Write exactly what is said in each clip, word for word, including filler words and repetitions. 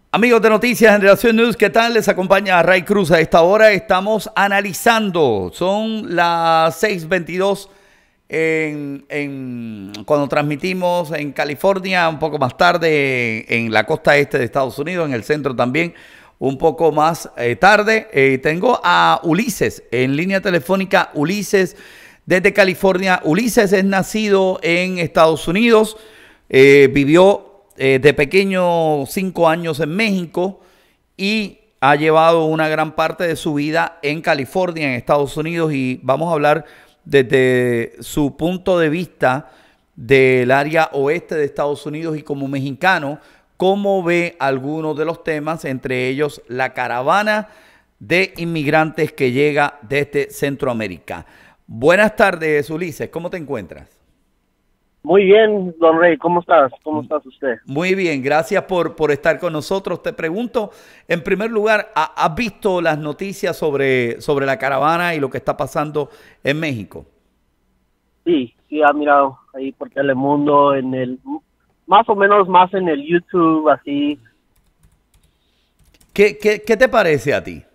Amigos de Noticias Generación News, ¿qué tal? Les acompaña Ray Cruz. A esta hora estamos analizando. Son las seis veintidós en, en, cuando transmitimos en California, un poco más tarde en la costa este de Estados Unidos, en el centro también, un poco más eh, tarde. Eh, tengo a Ulises en línea telefónica. Ulises desde California. Ulises es nacido en Estados Unidos, eh, vivió Eh, de pequeño cinco años en México y ha llevado una gran parte de su vida en California, en Estados Unidos, y vamos a hablar desde su punto de vista del área oeste de Estados Unidos y como mexicano, cómo ve algunos de los temas, entre ellos la caravana de inmigrantes que llega desde Centroamérica. Buenas tardes, Ulises, ¿cómo te encuentras? Muy bien, don Rey, ¿cómo estás? ¿Cómo estás usted? Muy bien, gracias por, por estar con nosotros. Te pregunto, en primer lugar, ¿has visto las noticias sobre, sobre la caravana y lo que está pasando en México? Sí, sí, ha mirado ahí por Telemundo, en el, más o menos más en el YouTube, así. ¿Qué, qué, qué te parece a ti?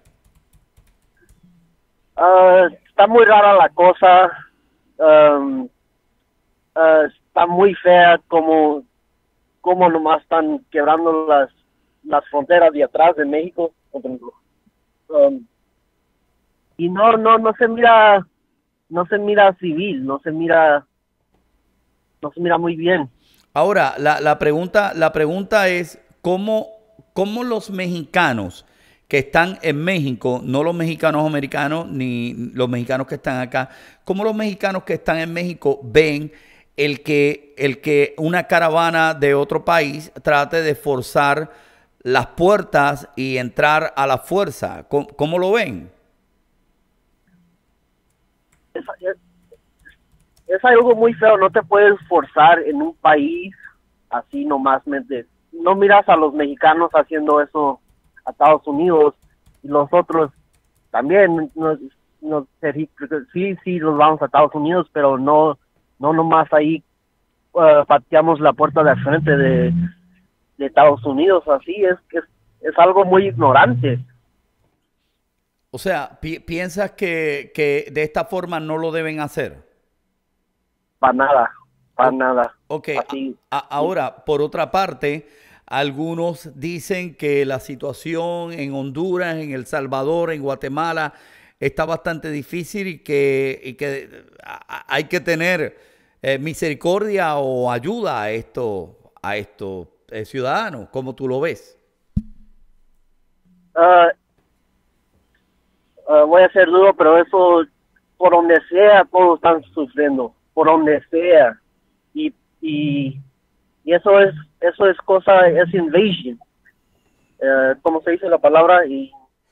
Uh, está muy rara la cosa. Um, Uh, está muy fea como, como nomás están quebrando las, las fronteras de atrás de México. Um, y no, no, no se mira, no se mira civil, no se mira, no se mira muy bien. Ahora, la, la pregunta, la pregunta es, ¿cómo, cómo los mexicanos que están en México, no los mexicanos americanos, ni los mexicanos que están acá, cómo los mexicanos que están en México ven el que, el que una caravana de otro país trate de forzar las puertas y entrar a la fuerza? ¿Cómo, cómo lo ven? Es, es, es algo muy feo, no te puedes forzar en un país así nomás. No miras a los mexicanos haciendo eso a Estados Unidos y los otros también. No, no, sí, sí, los vamos a Estados Unidos, pero no... No nomás ahí uh, pateamos la puerta de frente de, de Estados Unidos, así es que es, es algo muy ignorante. O sea, pi ¿piensas que, que de esta forma no lo deben hacer? Para nada, para o nada. Ok, Así, a, a, ahora, por otra parte, algunos dicen que la situación en Honduras, en El Salvador, en Guatemala está bastante difícil y que, y que hay que tener eh, misericordia o ayuda a estos a estos eh, ciudadanos. ¿Cómo tú lo ves? Uh, uh, voy a ser duro, pero eso, por donde sea, todos están sufriendo, por donde sea. Y, y, y eso es eso es cosa, es invasion. Uh, ¿Cómo se dice la palabra? Y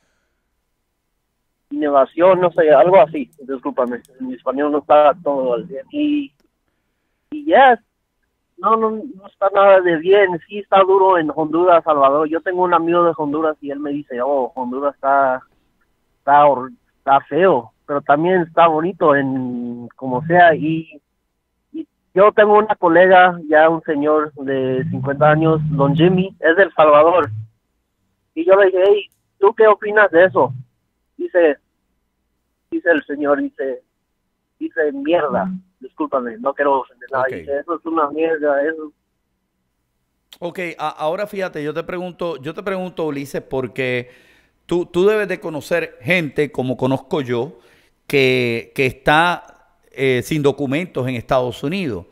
innovación, no sé, algo así, discúlpame, en mi español no está todo al bien. Y, y ya, yes, no, no, no está nada de bien, sí está duro en Honduras, Salvador. Yo tengo un amigo de Honduras y él me dice, oh, Honduras está, está, está feo, pero también está bonito en como sea. Y, y yo tengo una colega, ya un señor de cincuenta años, don Jimmy, es del Salvador. Y yo le dije, hey, ¿tú qué opinas de eso? Dice, dice el señor, dice, dice mierda, discúlpame, no quiero ofender nada, Okay. Dice, eso es una mierda, eso. Ok, a, ahora fíjate, yo te pregunto, yo te pregunto, Ulises, porque tú, tú debes de conocer gente, como conozco yo, que, que está eh, sin documentos en Estados Unidos.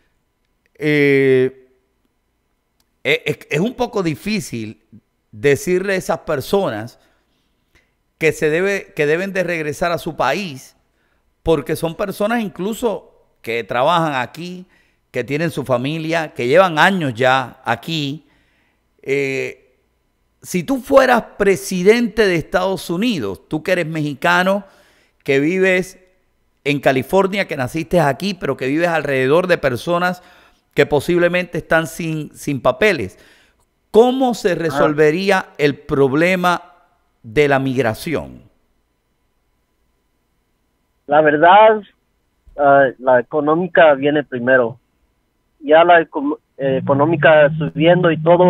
Eh, es, es un poco difícil decirle a esas personas que se debe, que deben de regresar a su país, porque son personas incluso que trabajan aquí, que tienen su familia, que llevan años ya aquí. Eh, si tú fueras presidente de Estados Unidos, tú que eres mexicano, que vives en California, que naciste aquí, pero que vives alrededor de personas que posiblemente están sin, sin papeles, ¿cómo se resolvería el problema de la migración? La verdad, uh, la económica viene primero. Ya la eco eh, económica subiendo y todo,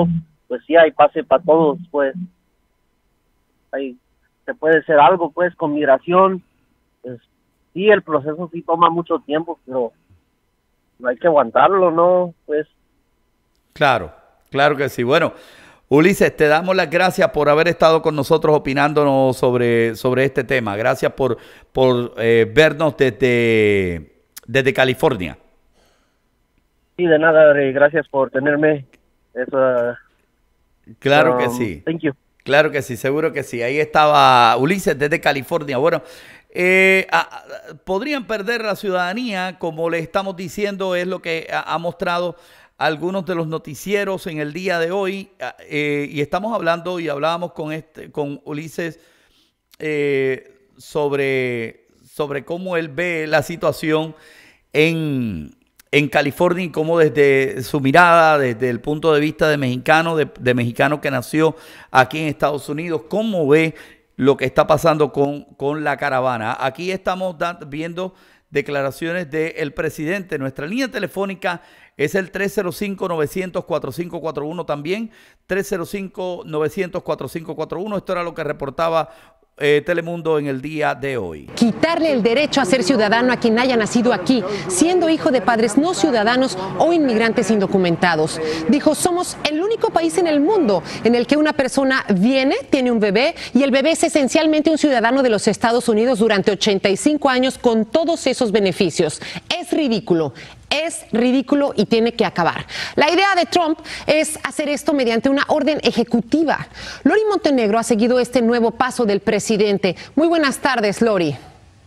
pues sí hay pase para todos, pues ahí se puede hacer algo pues con migración. Pues sí, el proceso sí toma mucho tiempo, pero no hay que aguantarlo, ¿no? Pues claro, claro que sí. Bueno, Ulises, te damos las gracias por haber estado con nosotros opinándonos sobre, sobre este tema. Gracias por, por eh, vernos desde, desde California. sí, de nada, Rey, gracias por tenerme. Eso, Claro um, que sí. Thank you. Claro que sí, seguro que sí. Ahí estaba Ulises desde California. Bueno, eh, a, a, podrían perder la ciudadanía, como le estamos diciendo, es lo que ha, ha mostrado algunos de los noticieros en el día de hoy. Eh, y estamos hablando y hablábamos con, este, con Ulises eh, sobre, sobre cómo él ve la situación en... en California y cómo desde su mirada, desde el punto de vista de mexicano, de, de mexicano que nació aquí en Estados Unidos, cómo ve lo que está pasando con, con la caravana. Aquí estamos viendo declaraciones del presidente. Nuestra línea telefónica es el tres cero cinco, nueve cero cero, cuatro cinco cuatro uno también, tres cero cinco, nueve cero cero, cuatro cinco cuatro uno. Esto era lo que reportaba Eh, Telemundo en el día de hoy. Quitarle el derecho a ser ciudadano a quien haya nacido aquí, siendo hijo de padres no ciudadanos o inmigrantes indocumentados. Dijo, somos el único país en el mundo en el que una persona viene, tiene un bebé y el bebé es esencialmente un ciudadano de los Estados Unidos durante ochenta y cinco años con todos esos beneficios. Es ridículo. Es ridículo y tiene que acabar. La idea de Trump es hacer esto mediante una orden ejecutiva. Lori Montenegro ha seguido este nuevo paso del presidente. Muy buenas tardes, Lori.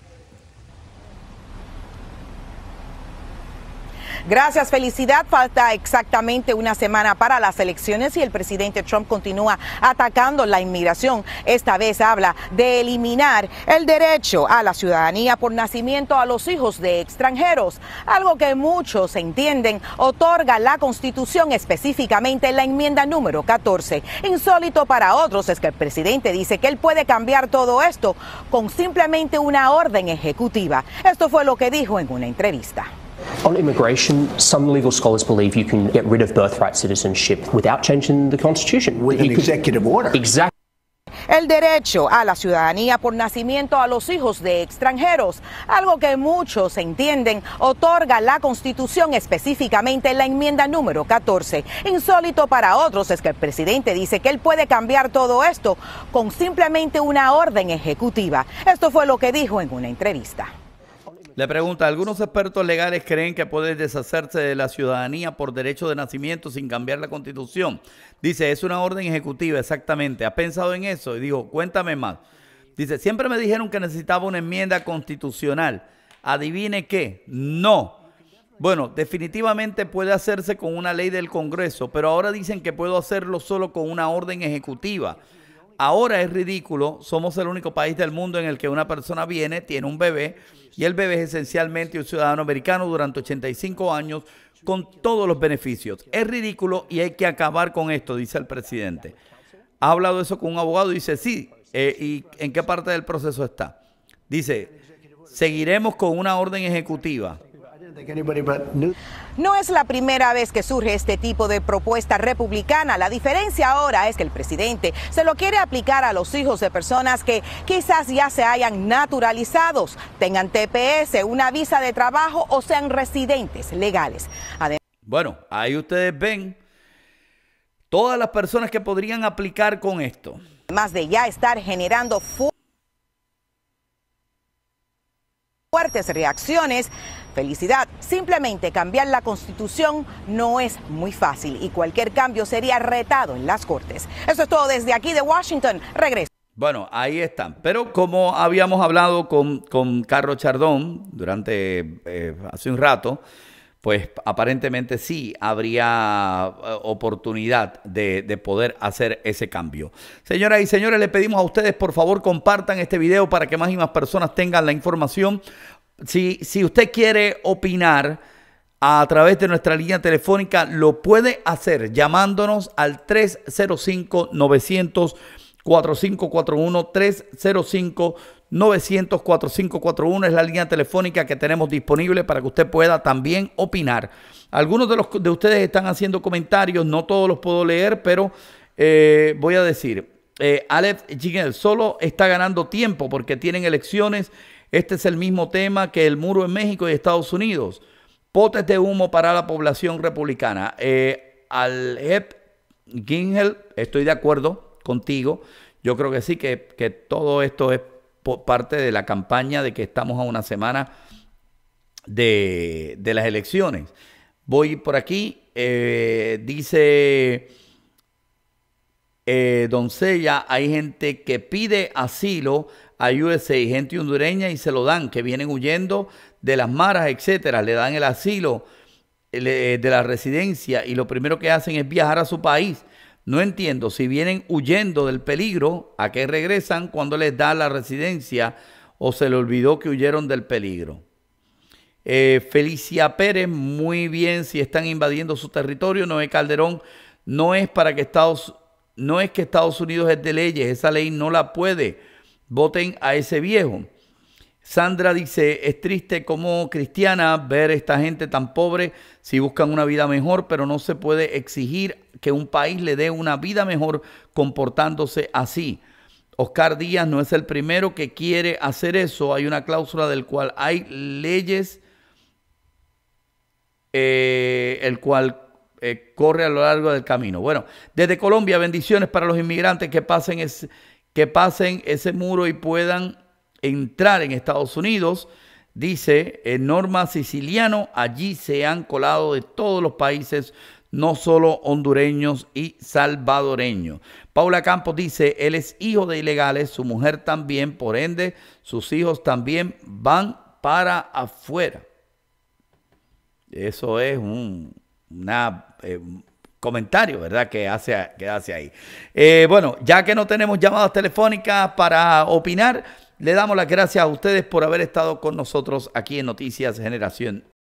Gracias, Felicidad. Falta exactamente una semana para las elecciones y el presidente Trump continúa atacando la inmigración. Esta vez habla de eliminar el derecho a la ciudadanía por nacimiento a los hijos de extranjeros, algo que muchos entienden otorga la Constitución, específicamente la enmienda número catorce. Insólito para otros es que el presidente dice que él puede cambiar todo esto con simplemente una orden ejecutiva. Esto fue lo que dijo en una entrevista. On immigration, some legal scholars believe you can get rid of birthright citizenship without changing the Constitution. With an You could- executive order. Exactly. El derecho a la ciudadanía por nacimiento a los hijos de extranjeros, algo que muchos entienden otorga la Constitución, específicamente la enmienda número catorce. Insólito para otros es que el presidente dice que él puede cambiar todo esto con simplemente una orden ejecutiva. Esto fue lo que dijo en una entrevista. Le pregunta, ¿algunos expertos legales creen que puede deshacerse de la ciudadanía por derecho de nacimiento sin cambiar la Constitución? Dice, es una orden ejecutiva, exactamente. ¿Ha pensado en eso? Y digo, cuéntame más. Dice, siempre me dijeron que necesitaba una enmienda constitucional. ¿Adivine qué? No. Bueno, definitivamente puede hacerse con una ley del Congreso, pero ahora dicen que puedo hacerlo solo con una orden ejecutiva. Ahora es ridículo, somos el único país del mundo en el que una persona viene, tiene un bebé y el bebé es esencialmente un ciudadano americano durante ochenta y cinco años con todos los beneficios. Es ridículo y hay que acabar con esto, dice el presidente. Ha hablado eso con un abogado y dice, sí, eh, ¿y en qué parte del proceso está? Dice, seguiremos con una orden ejecutiva. No es la primera vez que surge este tipo de propuesta republicana. La diferencia ahora es que el presidente se lo quiere aplicar a los hijos de personas que quizás ya se hayan naturalizados, tengan T P S, una visa de trabajo o sean residentes legales. Además, bueno, ahí ustedes ven todas las personas que podrían aplicar con esto. Además de ya estar generando fu fuertes reacciones, Felicidad, simplemente cambiar la Constitución no es muy fácil y cualquier cambio sería retado en las Cortes. Eso es todo desde aquí de Washington. Regreso. Bueno, ahí están. Pero como habíamos hablado con, con Carlos Chardón durante eh, hace un rato, pues aparentemente sí habría uh, oportunidad de, de poder hacer ese cambio. Señoras y señores, le pedimos a ustedes, por favor, compartan este video para que más y más personas tengan la información. Si, si usted quiere opinar a través de nuestra línea telefónica, lo puede hacer llamándonos al tres cero cinco, nueve cero cero, cuatro cinco cuatro uno, tres cero cinco, nueve cero cero, cuatro cinco cuatro uno es la línea telefónica que tenemos disponible para que usted pueda también opinar. Algunos de, los, de ustedes están haciendo comentarios, no todos los puedo leer, pero eh, voy a decir, eh, Aleph Jigel solo está ganando tiempo porque tienen elecciones. Este es el mismo tema que el muro en México y Estados Unidos. Potes de humo para la población republicana. Eh, Aleph Jigel, estoy de acuerdo contigo. Yo creo que sí, que, que todo esto es por parte de la campaña de que estamos a una semana de, de las elecciones. Voy por aquí, eh, dice eh, Doncella, hay gente que pide asilo a U S A, gente hondureña, y se lo dan, que vienen huyendo de las maras, etcétera, le dan el asilo de la residencia y lo primero que hacen es viajar a su país. No entiendo, si vienen huyendo del peligro, ¿a qué regresan cuando les da la residencia o se le olvidó que huyeron del peligro? Eh, Felicia Pérez, muy bien, si están invadiendo su territorio. Noé Calderón, no es para que Estados, no es que Estados Unidos es de leyes, esa ley no la puede. Voten a ese viejo. Sandra dice, es triste como cristiana ver esta gente tan pobre si buscan una vida mejor, pero no se puede exigir que un país le dé una vida mejor comportándose así. Oscar Díaz no es el primero que quiere hacer eso. Hay una cláusula del cual hay leyes, eh, el cual eh, corre a lo largo del camino. Bueno, desde Colombia, bendiciones para los inmigrantes que pasen, es, que pasen ese muro y puedan entrar en Estados Unidos. Dice eh, Norma Siciliano, allí se han colado de todos los países, no solo hondureños y salvadoreños. Paula Campos dice, él es hijo de ilegales, su mujer también, por ende, sus hijos también van para afuera. Eso es un una, eh, comentario, ¿verdad?, que hace, que hace ahí. Eh, bueno, ya que no tenemos llamadas telefónicas para opinar, le damos las gracias a ustedes por haber estado con nosotros aquí en Noticias Generación